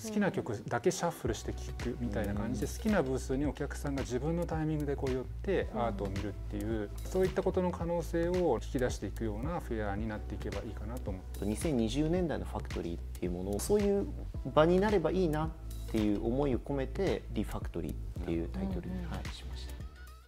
好きな曲だけシャッフルして聴くみたいな感じで、好きなブースにお客さんが自分のタイミングでこう寄ってアートを見るっていう、そういったことの可能性を引き出していくようなフェアになっていけばいいかなと思って。 2020年代のファクトリーっていうものをそういう場になればいいなっていう思いを込めてリファクトリーっていうタイトルに、しました。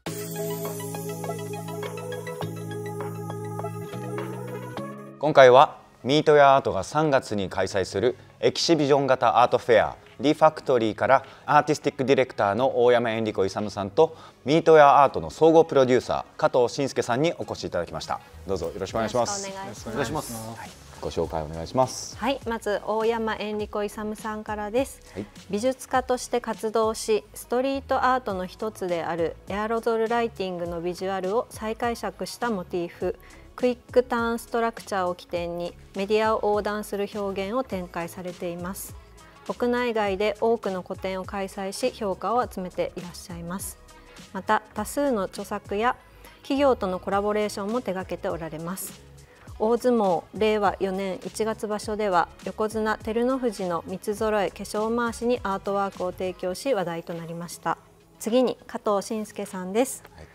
今回はミートやアートが3月に開催するエキシビジョン型アートフェアリファクトリーからアーティスティックディレクターの大山エンリコ勇さんとミートやアートの総合プロデューサー加藤慎介さんにお越しいただきました。どうぞよろしくお願いします。 お願いします。 ご紹介お願いします。 はい、まず大山エンリコ勇さんからです。美術家として活動し、ストリートアートの一つであるエアロゾルライティングのビジュアルを再解釈したモチーフ、クイックターンストラクチャーを起点にメディアを横断する表現を展開されています。国内外で多くの個展を開催し、評価を集めていらっしゃいます。また多数の著作や企業とのコラボレーションも手掛けておられます。大相撲令和4年1月場所では横綱照ノ富士の三つ揃え化粧まわしにアートワークを提供し話題となりました。次に加藤慎介さんです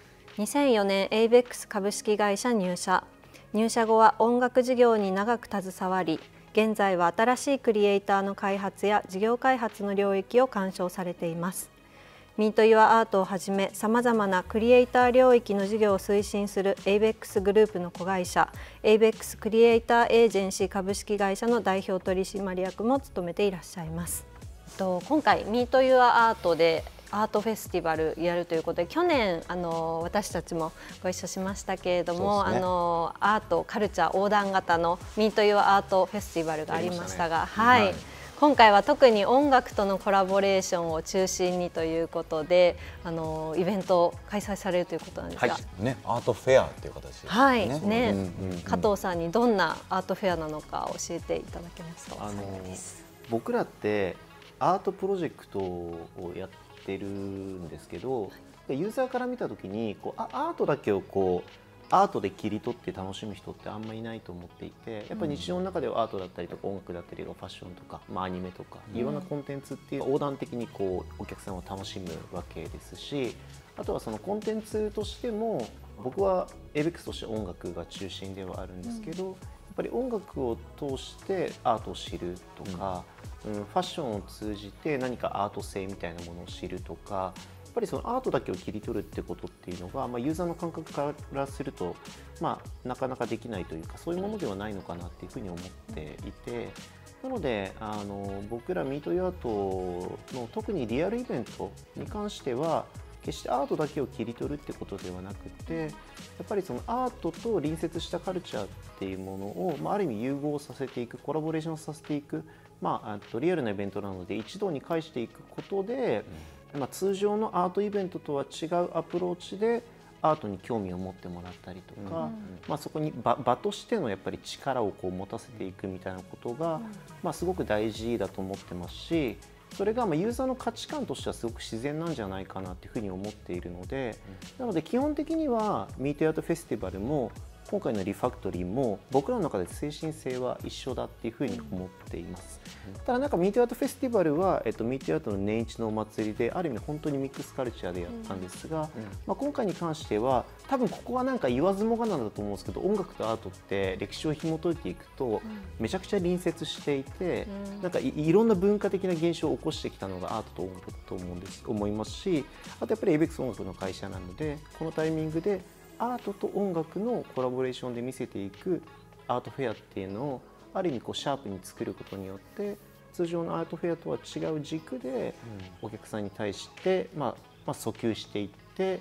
。2004年 ABEX 株式会社入社後は音楽事業に長く携わり、現在は新しいクリエイターの開発や事業開発の領域を鑑賞されています。ミート・ユア・アートをはじめさまざまなクリエイター領域の事業を推進する ABEX グループの子会社 ABEX クリエイターエージェンシー株式会社の代表取締役も務めていらっしゃいます。今回ミート・ユア・アートでアートフェスティバルやるということで、去年私たちもご一緒しましたけれども、アートカルチャー横断型のミート・ユア・アートフェスティバルがありましたが、今回は特に音楽とのコラボレーションを中心にということで、イベントを開催されるということなんですが、 アートフェアという形ですね。 加藤さんにどんなアートフェアなのか教えていただけますか。 僕らってアートプロジェクトをやってるんですけど、ユーザーから見た時にアートだけをアートで切り取って楽しむ人ってあんまりいないと思っていて、やっぱり日常の中ではアートだったりとか音楽だったりとかファッションとか、アニメとかいろんなコンテンツっていう横断的にお客さんを楽しむわけですし、あとはそのコンテンツとしても僕は ABEX として音楽が中心ではあるんですけど、やっぱり音楽を通してアートを知るとか、ファッションを通じて何かアート性みたいなものを知るとか、やっぱりそのアートだけを切り取るってことっていうのが、ユーザーの感覚からすると、なかなかできないというか、そういうものではないのかなっていうふうに思っていて、なので僕らミート・ユア・アートの特にリアルイベントに関しては決してアートだけを切り取るってことではなくて、やっぱりそのアートと隣接したカルチャーっていうものを、ある意味融合させていく、コラボレーションさせていく、リアルなイベントなので一堂に会していくことで、通常のアートイベントとは違うアプローチでアートに興味を持ってもらったりとか、そこに場としてのやっぱり力を持たせていくみたいなことが、すごく大事だと思ってますし、それがユーザーの価値観としてはすごく自然なんじゃないかなというふうに思っているので、なので基本的にはミート・ユア・アートフェスティバルも今回のリファクトリーも僕らの中で精神性は一緒だっていうふうに思っています。ただミート・ユア・アートフェスティバルは、ミート・ユア・アートの年一のお祭りである意味本当にミックスカルチャーでやったんですが、今回に関しては多分ここは言わずもがなだと思うんですけど、音楽とアートって歴史を紐解いていくとめちゃくちゃ隣接していて、いろんな文化的な現象を起こしてきたのがアートと音楽だと思いますし、あとやっぱり ABEX 音楽の会社なので、このタイミングでアートと音楽のコラボレーションで見せていくアートフェアっていうのをある意味シャープに作ることによって、通常のアートフェアとは違う軸でお客さんに対して訴求していって、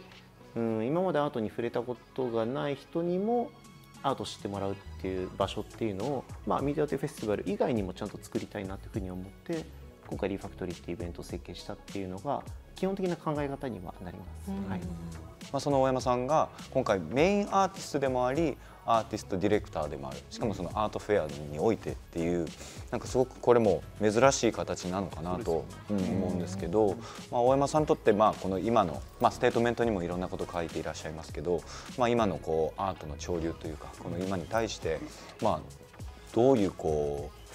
今までアートに触れたことがない人にもアートを知ってもらうっていう場所っていうのを、ミート・アートフェスティバル以外にもちゃんと作りたいなというふうに思って、今回リファクトリーっていうイベントを設計したっていうのが基本的な考え方にはなります。 その大山さんが今回メインアーティストでもありアーティストディレクターでもある、しかもそのアートフェアにおいてっていう、すごくこれも珍しい形なのかなと思うんですけど、大山さんにとってこの今の、ステートメントにもいろんなことを書いていらっしゃいますけど、今のアートの潮流というか、この今に対してどういうフ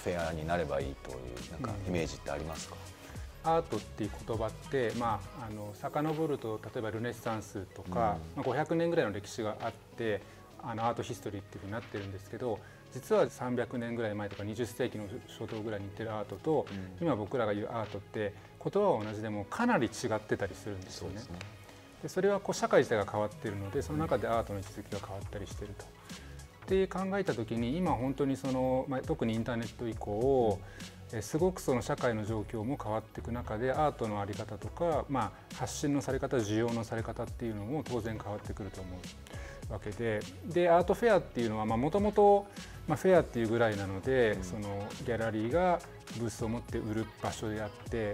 フェアになればいいというなんかイメージってありますか？ アートっていう言葉って、遡ると例えばルネッサンスとか、500年ぐらいの歴史があってアートヒストリーっていうふうになってるんですけど、実は300年ぐらい前とか20世紀の初頭ぐらいに言ってるアートと、今僕らが言うアートって言葉は同じでもかなり違ってたりするんですよね。でそれは社会自体が変わっているので、その中でアートの位置づけが変わったりしていると。って考えた時に、今本当に特にインターネット以降、すごくその社会の状況も変わっていく中で、アートの在り方とか、発信のされ方、需要のされ方っていうのも当然変わってくると思うわけで、アートフェアっていうのはもともとフェアっていうぐらいなので、そのギャラリーがブースを持って売る場所であって、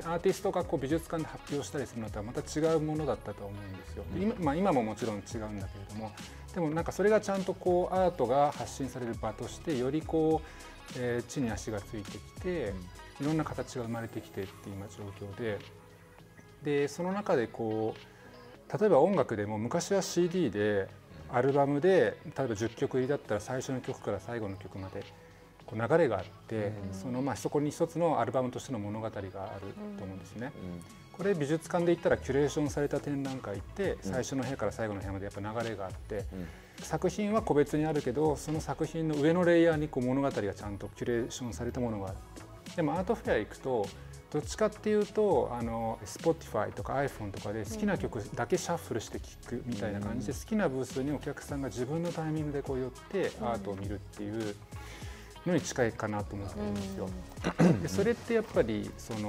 アーティストが美術館で発表したりするのとはまた違うものだったと思うんですよ。今ももちろん違うんだけれども、でもそれがちゃんとアートが発信される場としてより地に足がついてきて、いろんな形が生まれてきてっていう今状況で、その中で例えば音楽でも昔は CD でアルバムで例えば10曲入りだったら最初の曲から最後の曲まで流れがあって、そこに一つのアルバムとしての物語があると思うんですね。これ美術館で言ったらキュレーションされた展覧会って最初の部屋から最後の部屋までやっぱ流れがあって、作品は個別にあるけど、その作品の上のレイヤーに物語がちゃんとキュレーションされたものがある。でもアートフェア行くとどっちかっていうとSpotify とか iPhone とかで好きな曲だけシャッフルして聴くみたいな感じで、好きなブースにお客さんが自分のタイミングで寄ってアートを見るっていうのに近いかなと思ってるんですよ。でそれってやっぱり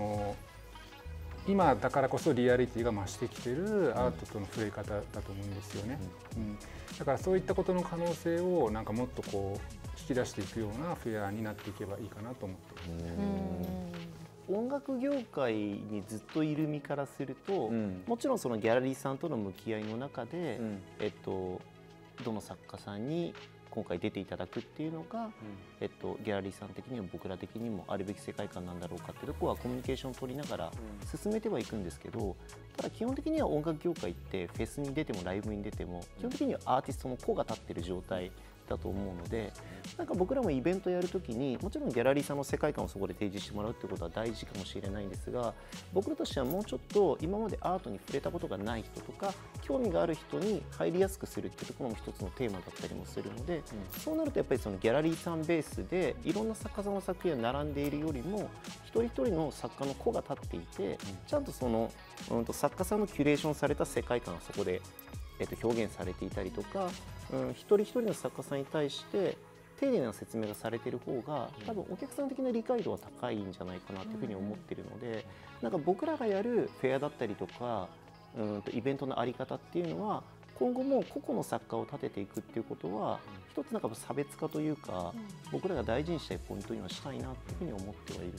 今だからこそリアリティが増してきてるアートとの触れ方だと思うんですよね。だからそういったことの可能性をもっと引き出していくようなフェアになっていけばいいかなと思ってます。 音楽業界にずっといる身からすると、もちろんそのギャラリーさんとの向き合いの中で、どの作家さんに今回出ていただくっていうのが、ギャラリーさん的にも僕ら的にもあるべき世界観なんだろうかっていうところはコミュニケーションを取りながら進めてはいくんですけど、ただ基本的には音楽業界ってフェスに出てもライブに出ても基本的にはアーティストの個が立ってる状態だと思うので、僕らもイベントやるときにもちろんギャラリーさんの世界観をそこで提示してもらうってことは大事かもしれないんですが、僕らとしてはもうちょっと今までアートに触れたことがない人とか興味がある人に入りやすくするっていうところも一つのテーマだったりもするので、そうなるとやっぱりそのギャラリーさんベースでいろんな作家さんの作品が並んでいるよりも、一人一人の作家の個が立っていて、ちゃんとその作家さんのキュレーションされた世界観がそこで表現されていたりとか、一人一人の作家さんに対して丁寧な説明がされている方が多分お客さん的な理解度は高いんじゃないかなというふうに思っているので、僕らがやるフェアだったりとかイベントの在り方っていうのは今後も個々の作家を立てていくっていうことは一つ差別化というか、僕らが大事にしたいポイントにはしたいなというふうに思ってはいるんです。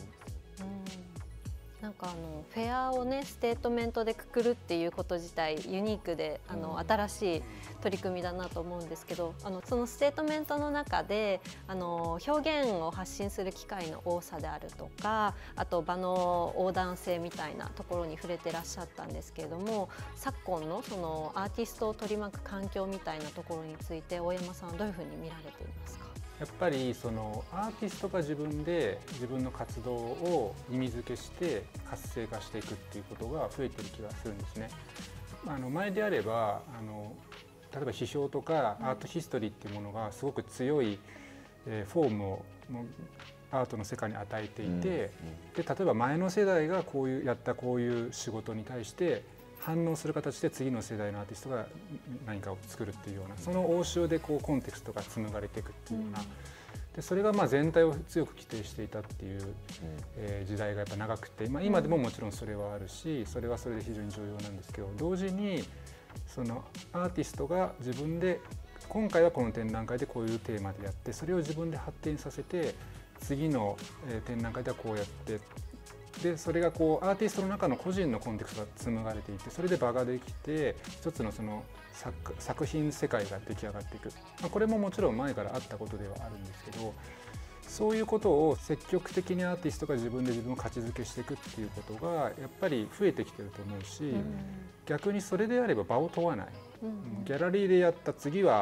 フェアをねステートメントでくくるっていうこと自体ユニークで新しい取り組みだなと思うんですけど、そのステートメントの中で表現を発信する機会の多さであるとか、あと場の横断性みたいなところに触れてらっしゃったんですけれども、昨今のそのアーティストを取り巻く環境みたいなところについて大山さんはどういうふうに見られていますか？ やっぱりそのアーティストが自分で自分の活動を意味付けして活性化していくっていうことが増えてる気がするんですね。前であれば例えば批評とかアートヒストリーっていうものがすごく強いフォームをアートの世界に与えていて、で例えば前の世代がこういう仕事に対して反応する形で次の世代のアーティストが何かを作るっていうような、その応酬でコンテクストが紡がれていくっていうような、でそれが全体を強く規定していたっていう、時代がやっぱ長くて、今でももちろんそれはあるし、それはそれで非常に重要なんですけど、同時にそのアーティストが自分で今回はこの展覧会でこういうテーマでやって、それを自分で発展させて次の展覧会ではこうやって。でそれがアーティストの中の個人のコンテクストが紡がれていて、それで場ができて一つのその作品世界が出来上がっていく、これももちろん前からあったことではあるんですけど、そういうことを積極的にアーティストが自分で自分を価値づけしていくっていうことがやっぱり増えてきてると思うし、逆にそれであれば場を問わない、ギャラリーでやった次は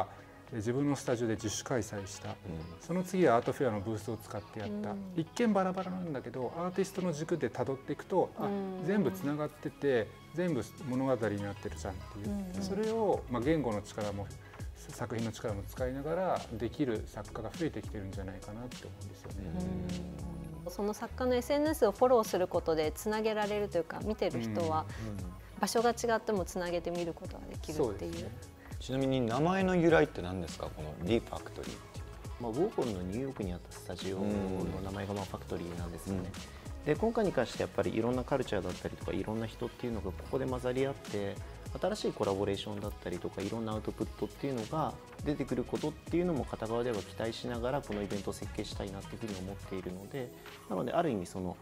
自分のスタジオで自主開催した、その次はアートフェアのブースを使ってやった、一見バラバラなんだけどアーティストの軸で辿っていくと、全部つながってて全部物語になってるじゃんっていう、それを、言語の力も作品の力も使いながらできる作家が増えてきてるんじゃないかなって思うんですよね。 その作家の SNS をフォローすることでつなげられるというか、見てる人は場所が違ってもつなげて見ることができるっていう。 ちなみに名前の由来って何ですか、このリファクトリーっていうウォーホルのニューヨークにあったスタジオの名前がファクトリーなんですよね。で今回に関してやっぱりいろんなカルチャーだったりとかいろんな人っていうのがここで混ざり合って新しいコラボレーションだったりとかいろんなアウトプットっていうのが出てくることっていうのも片側では期待しながらこのイベントを設計したいなっていうふうに思っているので、なのである意味その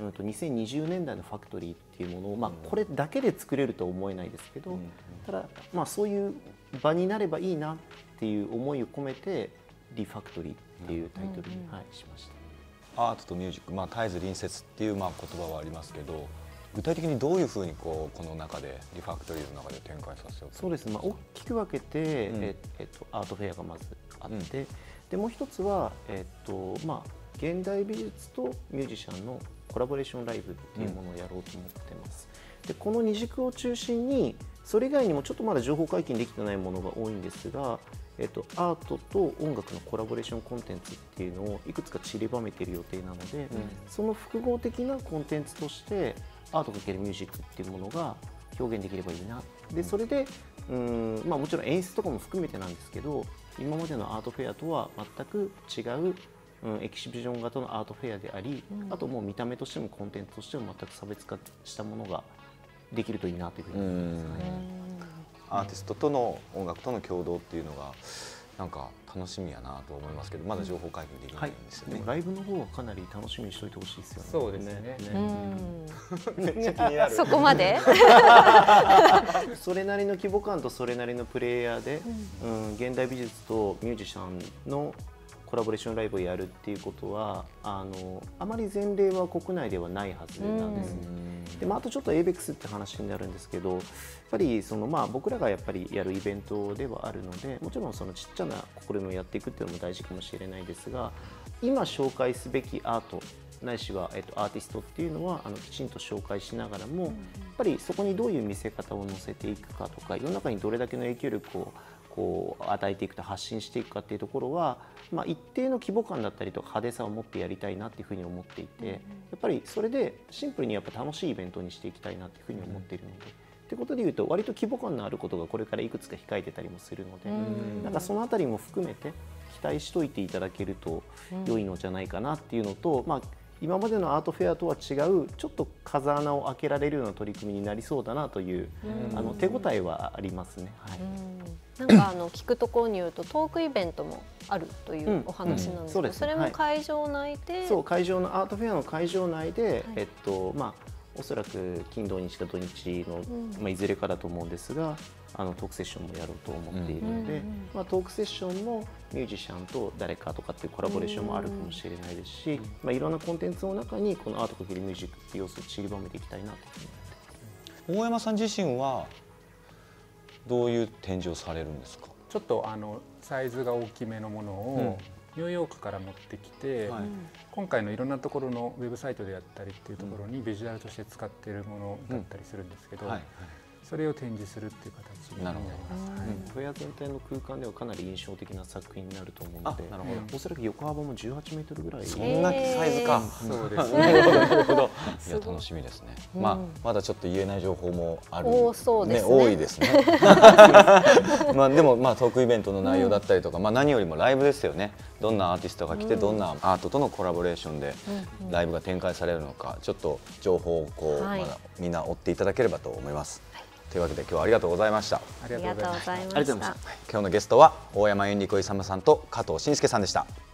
2020年代のファクトリーっていうものをこれだけで作れるとは思えないですけど、ただそういう場になればいいなっていう思いを込めてリファクトリーっていうタイトルにしました。 アートとミュージック、絶えず隣接っていう言葉はありますけど、具体的にどういうふうにこの中でリファクトリーの中で展開させようと。 そうですね、大きく分けて、アートフェアがまずあって、でもう一つは、現代美術とミュージシャンのコラボレーションライブっていうものをやろうと思ってます。でこの二軸を中心にそれ以外にもちょっとまだ情報解禁できてないものが多いんですが、アートと音楽のコラボレーションコンテンツっていうのをいくつか散りばめている予定なので、その複合的なコンテンツとしてアート×ミュージックっていうものが表現できればいいな。でそれでもちろん演出とかも含めてなんですけど、今までのアートフェアとは全く違うエキシビジョン型のアートフェアであり、あともう見た目としてもコンテンツとしても全く差別化したものができるといいなというふうに思います。 アーティストとの音楽との共同っていうのがなんか楽しみやなと思いますけど、まだ情報解禁できないんですよね。 ライブの方はかなり楽しみにしておいてほしいですよね。 そうですね。 めっちゃ気になる。 そこまでそれなりの規模感とそれなりのプレイヤーで、現代美術とミュージシャンのコラボレーションライブをやるっていうことはあまり前例は国内ではないはずなんですね。であとちょっと ABEX って話になるんですけど、やっぱり僕らがやっぱりやるイベントではあるので、もちろんそのちっちゃな試みをやっていくっていうのも大事かもしれないですが、今紹介すべきアートないしは、アーティストっていうのはきちんと紹介しながらも、やっぱりそこにどういう見せ方を載せていくかとか、世の中にどれだけの影響力を与えていくと発信していくかっていうところは、一定の規模感だったりとか派手さを持ってやりたいなっていうふうに思っていて、やっぱりそれでシンプルにやっぱ楽しいイベントにしていきたいなっていうふうに思っているので、ってことでいうと割と規模感のあることがこれからいくつか控えてたりもするので、なんかそのあたりも含めて期待しといていただけると良いのじゃないかなっていうのと、今までのアートフェアとは違うちょっと風穴を開けられるような取り組みになりそうだなという手応えはありますね。 なんか聞くところによるとトークイベントもあるというお話なんですけど、それも会場内で、 会場のアートフェアの会場内で、おそらく金土日か土日の、いずれかだと思うんですが、トークセッションもやろうと思っているので、トークセッションもミュージシャンと誰かとかっていうコラボレーションもあるかもしれないですし、いろんなコンテンツの中にこのアート×ミュージックっていう要素を散りばめていきたいなというふうに思っています。 大山さん自身はどういう展示をされるんですか？ ちょっとサイズが大きめのものをニューヨークから持ってきて、今回のいろんなところのウェブサイトであったりっていうところにビジュアルとして使っているものだったりするんですけど、それを展示するっていう形になります。 フェア全体の空間ではかなり印象的な作品になると思うので、おそらく横幅も18メートルぐらい。 そんなサイズか。 そうですね。 なるほど。いや楽しみですね。まだちょっと言えない情報もある。多いですね。でもトークイベントの内容だったりとか、何よりもライブですよね。どんなアーティストが来て、どんなアートとのコラボレーションでライブが展開されるのか、ちょっと情報をまだみんな追っていただければと思います。というわけで今日はありがとうございました。 ありがとうございました。 今日のゲストは大山エンリコイサムさんと加藤慎介さんでした。